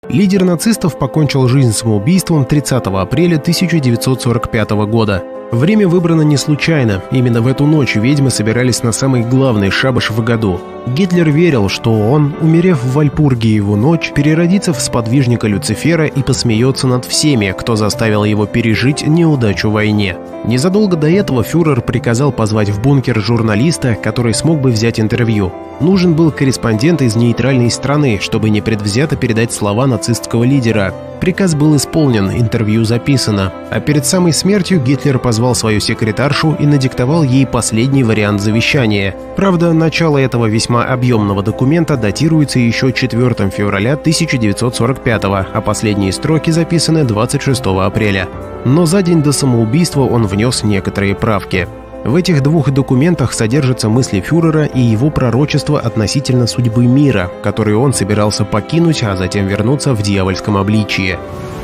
Лидер нацистов покончил жизнь самоубийством 30 апреля 1945 года. Время выбрано не случайно. Именно в эту ночь ведьмы собирались на самый главный шабаш в году. Гитлер верил, что он, умерев в Вальпургиеву ночь, переродится в сподвижника Люцифера и посмеется над всеми, кто заставил его пережить неудачу в войне. Незадолго до этого фюрер приказал позвать в бункер журналиста, который смог бы взять интервью. Нужен был корреспондент из нейтральной страны, чтобы непредвзято передать слова нацистского лидера. Приказ был исполнен, интервью записано. А перед самой смертью Гитлер позвал свою секретаршу и надиктовал ей последний вариант завещания. Правда, начало этого весьма объемного документа датируется еще 4 февраля 1945, а последние строки записаны 26 апреля. Но за день до самоубийства он внес некоторые правки. В этих двух документах содержатся мысли фюрера и его пророчество относительно судьбы мира, который он собирался покинуть, а затем вернуться в дьявольском обличии.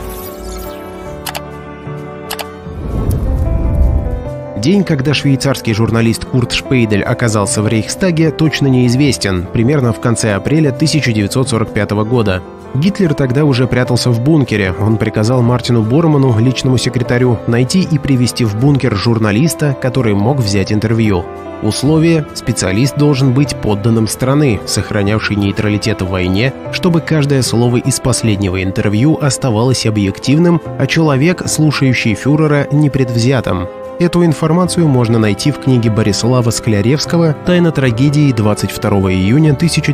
День, когда швейцарский журналист Курт Шпейдель оказался в Рейхстаге, точно неизвестен, примерно в конце апреля 1945 года. Гитлер тогда уже прятался в бункере. Он приказал Мартину Борману, личному секретарю, найти и привести в бункер журналиста, который мог взять интервью. Условие – специалист должен быть подданным страны, сохранявшей нейтралитет в войне, чтобы каждое слово из последнего интервью оставалось объективным, а человек, слушающий фюрера, непредвзятым. Эту информацию можно найти в книге Борислава Скляревского «Тайна трагедии» 22 июня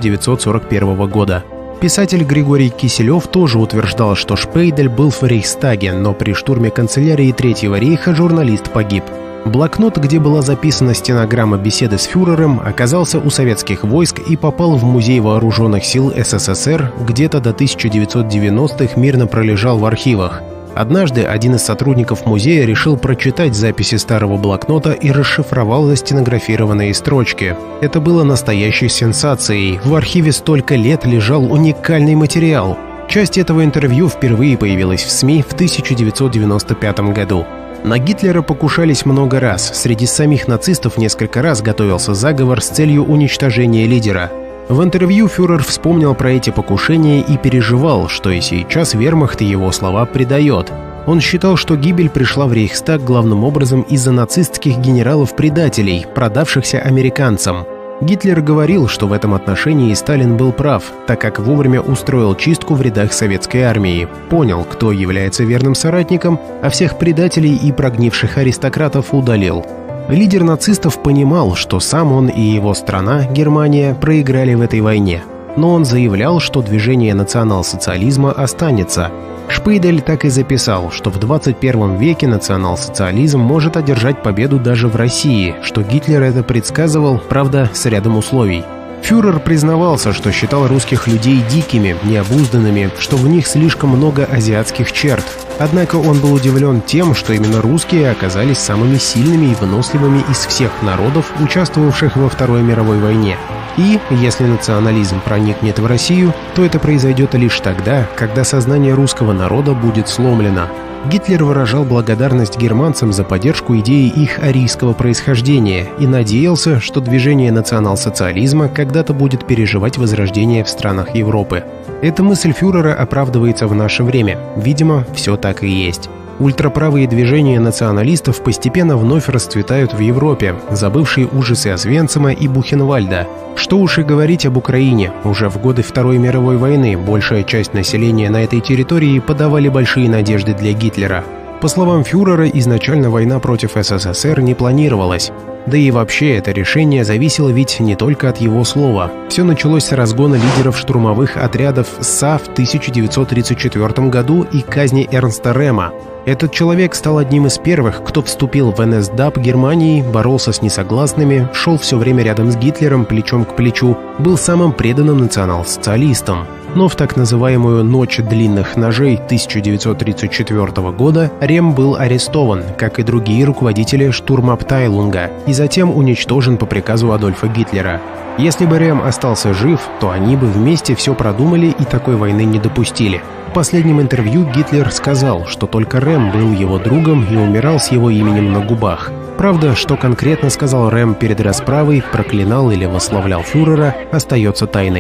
1941 года. Писатель Григорий Киселев тоже утверждал, что Шпейдель был в Рейхстаге, но при штурме канцелярии Третьего рейха журналист погиб. Блокнот, где была записана стенограмма беседы с фюрером, оказался у советских войск и попал в Музей вооруженных сил СССР, где-то до 1990-х мирно пролежал в архивах. Однажды один из сотрудников музея решил прочитать записи старого блокнота и расшифровал застенографированные строчки. Это было настоящей сенсацией. В архиве столько лет лежал уникальный материал. Часть этого интервью впервые появилась в СМИ в 1995 году. На Гитлера покушались много раз. Среди самих нацистов несколько раз готовился заговор с целью уничтожения лидера. В интервью фюрер вспомнил про эти покушения и переживал, что и сейчас вермахт его слова предает. Он считал, что гибель пришла в Рейхстаг главным образом из-за нацистских генералов-предателей, продавшихся американцам. Гитлер говорил, что в этом отношении Сталин был прав, так как вовремя устроил чистку в рядах советской армии, понял, кто является верным соратником, а всех предателей и прогнивших аристократов удалил. Лидер нацистов понимал, что сам он и его страна, Германия, проиграли в этой войне. Но он заявлял, что движение национал-социализма останется. Шпейдель так и записал, что в 21 веке национал-социализм может одержать победу даже в России, что Гитлер это предсказывал, правда, с рядом условий. Фюрер признавался, что считал русских людей дикими, необузданными, что в них слишком много азиатских черт. Однако он был удивлен тем, что именно русские оказались самыми сильными и выносливыми из всех народов, участвовавших во Второй мировой войне. И, если национализм проникнет в Россию, то это произойдет лишь тогда, когда сознание русского народа будет сломлено. Гитлер выражал благодарность германцам за поддержку идеи их арийского происхождения и надеялся, что движение национал-социализма когда-то будет переживать возрождение в странах Европы. Эта мысль фюрера оправдывается в наше время. Видимо, все так и есть. Ультраправые движения националистов постепенно вновь расцветают в Европе, забывшие ужасы Освенцима и Бухенвальда. Что уж и говорить об Украине. Уже в годы Второй мировой войны большая часть населения на этой территории подавали большие надежды для Гитлера. По словам фюрера, изначально война против СССР не планировалась. Да и вообще это решение зависело ведь не только от его слова. Все началось с разгона лидеров штурмовых отрядов СА в 1934 году и казни Эрнста Рема. Этот человек стал одним из первых, кто вступил в НСДАП Германии, боролся с несогласными, шел все время рядом с Гитлером плечом к плечу, был самым преданным национал-социалистом. Но в так называемую «Ночь длинных ножей» 1934 года Рем был арестован, как и другие руководители штурмабтейлунга, и затем уничтожен по приказу Адольфа Гитлера. Если бы Рем остался жив, то они бы вместе все продумали и такой войны не допустили. В последнем интервью Гитлер сказал, что только Рем был его другом и умирал с его именем на губах. Правда, что конкретно сказал Рем перед расправой, проклинал или восславлял фюрера, остается тайной.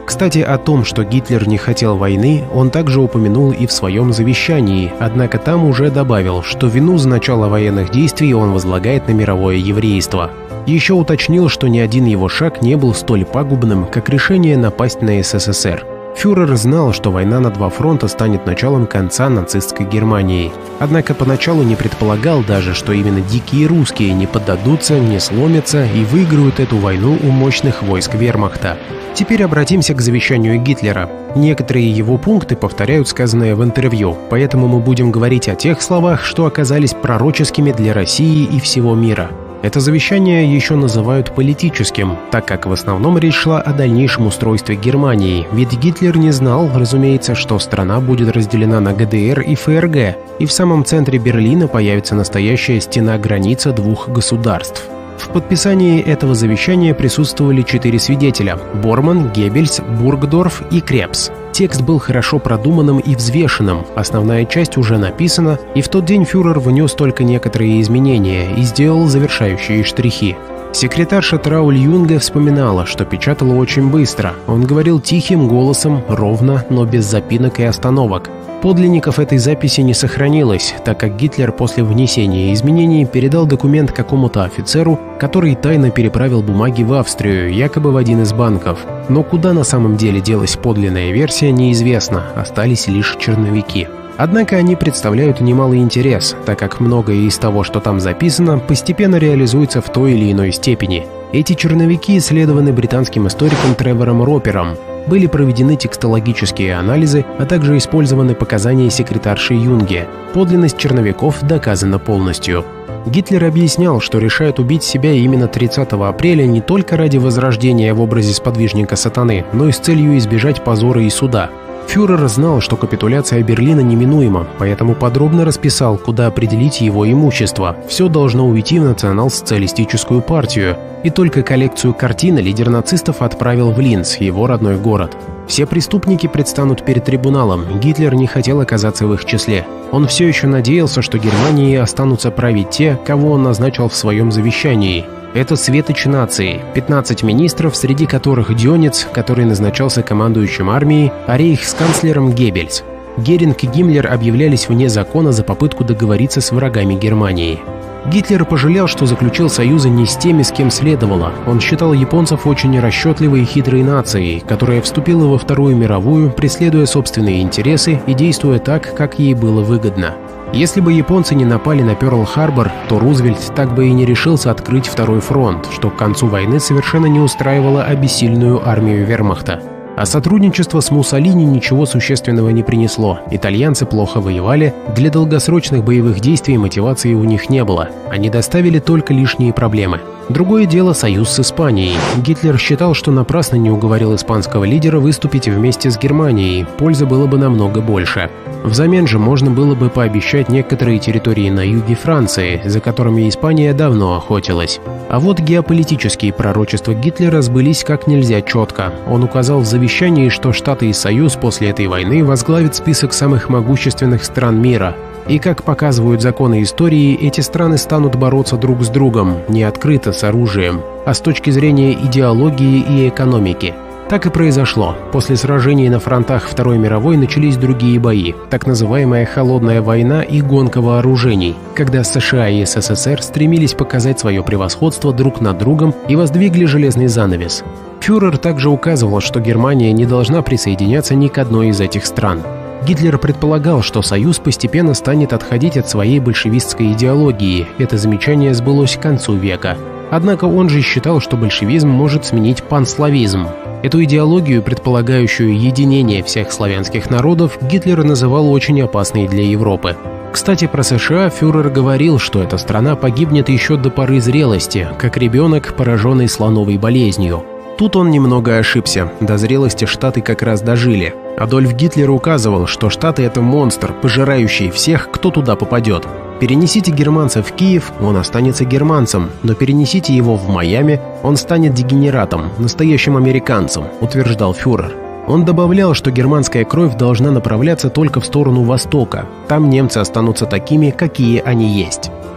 Кстати, о том, что Гитлер не хотел войны, он также упомянул и в своем завещании, однако там уже добавил, что вину за начало военных действий он возлагает на мировое еврейство. Еще уточнил, что ни один его шаг не был столь пагубным, как решение напасть на СССР. Фюрер знал, что война на два фронта станет началом конца нацистской Германии. Однако поначалу не предполагал даже, что именно дикие русские не поддадутся, не сломятся и выиграют эту войну у мощных войск вермахта. Теперь обратимся к завещанию Гитлера. Некоторые его пункты повторяют сказанное в интервью, поэтому мы будем говорить о тех словах, что оказались пророческими для России и всего мира. Это завещание еще называют политическим, так как в основном речь шла о дальнейшем устройстве Германии, ведь Гитлер не знал, разумеется, что страна будет разделена на ГДР и ФРГ, и в самом центре Берлина появится настоящая стена-граница двух государств. В подписании этого завещания присутствовали 4 свидетеля – Борман, Геббельс, Бургдорф и Кребс. Текст был хорошо продуманным и взвешенным, основная часть уже написана, и в тот день фюрер внес только некоторые изменения и сделал завершающие штрихи. Секретарша Трауль Юнге вспоминала, что печатала очень быстро. Он говорил тихим голосом, ровно, но без запинок и остановок. Подлинников этой записи не сохранилось, так как Гитлер после внесения изменений передал документ какому-то офицеру, который тайно переправил бумаги в Австрию, якобы в один из банков. Но куда на самом деле делась подлинная версия, неизвестно, остались лишь черновики. Однако они представляют немалый интерес, так как многое из того, что там записано, постепенно реализуется в той или иной степени. Эти черновики исследованы британским историком Тревором Ропером. Были проведены текстологические анализы, а также использованы показания секретарши Юнге. Подлинность черновиков доказана полностью. Гитлер объяснял, что решает убить себя именно 30 апреля не только ради возрождения в образе сподвижника сатаны, но и с целью избежать позора и суда. Фюрер знал, что капитуляция Берлина неминуема, поэтому подробно расписал, куда определить его имущество. Все должно уйти в национал-социалистическую партию. И только коллекцию картин лидер нацистов отправил в Линц, его родной город. Все преступники предстанут перед трибуналом, Гитлер не хотел оказаться в их числе. Он все еще надеялся, что Германии останутся править те, кого он назначил в своем завещании. Это светоч нации, 15 министров, среди которых Дёнец, который назначался командующим армией, а рейхсканцлером Геббельс. Геринг и Гиммлер объявлялись вне закона за попытку договориться с врагами Германии. Гитлер пожалел, что заключил союзы не с теми, с кем следовало. Он считал японцев очень расчетливой и хитрой нацией, которая вступила во Вторую мировую, преследуя собственные интересы и действуя так, как ей было выгодно. Если бы японцы не напали на Пёрл-Харбор, то Рузвельт так бы и не решился открыть Второй фронт, что к концу войны совершенно не устраивало обессильную армию вермахта. А сотрудничество с Муссолини ничего существенного не принесло. Итальянцы плохо воевали, для долгосрочных боевых действий мотивации у них не было. Они доставили только лишние проблемы. Другое дело — союз с Испанией. Гитлер считал, что напрасно не уговорил испанского лидера выступить вместе с Германией, пользы было бы намного больше. Взамен же можно было бы пообещать некоторые территории на юге Франции, за которыми Испания давно охотилась. А вот геополитические пророчества Гитлера сбылись как нельзя четко. Он указал в завещании, что Штаты и Союз после этой войны возглавят список самых могущественных стран мира. И, как показывают законы истории, эти страны станут бороться друг с другом, не открыто с оружием, а с точки зрения идеологии и экономики. Так и произошло. После сражений на фронтах Второй мировой начались другие бои, так называемая «холодная война» и гонка вооружений, когда США и СССР стремились показать свое превосходство друг над другом и воздвигли железный занавес. Фюрер также указывал, что Германия не должна присоединяться ни к одной из этих стран. Гитлер предполагал, что Союз постепенно станет отходить от своей большевистской идеологии. Это замечание сбылось к концу века. Однако он же считал, что большевизм может сменить панславизм. Эту идеологию, предполагающую единение всех славянских народов, Гитлер называл очень опасной для Европы. Кстати, про США фюрер говорил, что эта страна погибнет еще до поры зрелости, как ребенок, пораженный слоновой болезнью. Тут он немного ошибся, до зрелости Штаты как раз дожили. Адольф Гитлер указывал, что Штаты — это монстр, пожирающий всех, кто туда попадет. Перенесите германца в Киев, он останется германцем, но перенесите его в Майами, он станет дегенератом, настоящим американцем, утверждал фюрер. Он добавлял, что германская кровь должна направляться только в сторону Востока, там немцы останутся такими, какие они есть.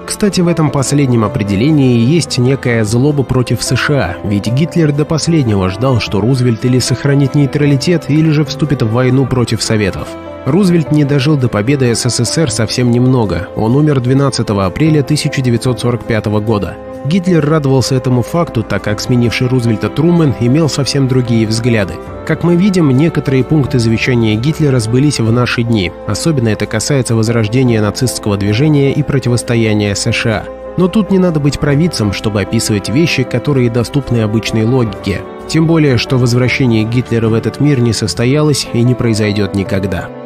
Кстати, в этом последнем определении есть некая злоба против США, ведь Гитлер до последнего ждал, что Рузвельт или сохранит нейтралитет, или же вступит в войну против Советов. Рузвельт не дожил до победы СССР совсем немного, он умер 12 апреля 1945 года. Гитлер радовался этому факту, так как сменивший Рузвельта Трумэн имел совсем другие взгляды. Как мы видим, некоторые пункты завещания Гитлера сбылись в наши дни, особенно это касается возрождения нацистского движения и противостояния США. Но тут не надо быть провидцем, чтобы описывать вещи, которые доступны обычной логике. Тем более, что возвращение Гитлера в этот мир не состоялось и не произойдет никогда.